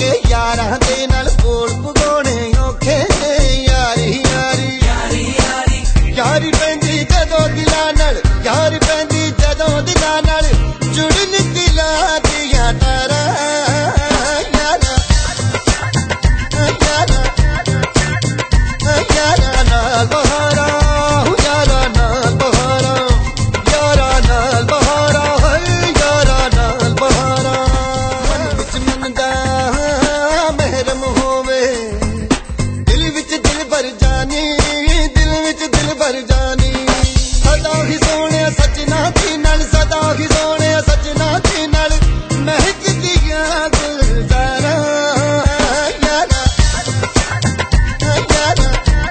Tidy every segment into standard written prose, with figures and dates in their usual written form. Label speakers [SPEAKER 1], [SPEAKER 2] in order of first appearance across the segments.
[SPEAKER 1] यारां दे नाल बोल पगोने औखे यारी यारी यारी यारी यारी पैंदी जदों दिलां नाल यारी पैंदी जदों दिलां नाल जुड़न दिलां दियां तारां यारां यारां यारां नाल बहारां यारां नाल बहारां यारां नाल बहारां यारां नाल बहारां मन विच मन दा महरम होवे दिल विच दिल भर जानी दिल विच दिल भर जानी सदा ही सोने सजना थी नाल सदा ही सोने सजना थी नाल महक दिया गुलजारा यारा यारा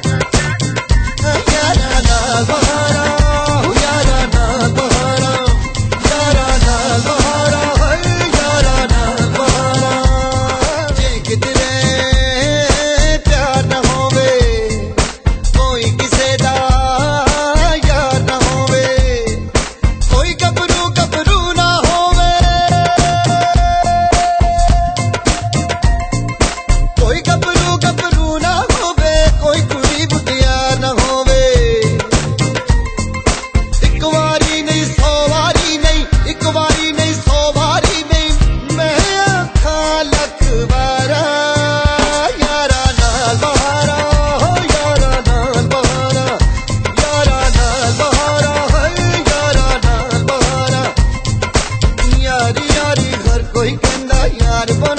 [SPEAKER 1] यारा नाल बहारा यारा नाल बहारा यारा नाल बहारा यारा नाल बहारा जे किधरे प्यार न होवे कोई किसे दा यार न होवे कोई गबरू गबरू ना होवे कोई गबरू गबरू ना होवे कोई कुड़ी बुढ़िया न होवे एक वारी नहीं सौ वारी नहीं एक वारी नहीं सौ वारी नहीं मैं आखां लख वारा यारा नाल बहारा यारा नाल बहारा यारा नाल बहारा यारा नाल बहारा यारी यारी हर कोई कहंदा यार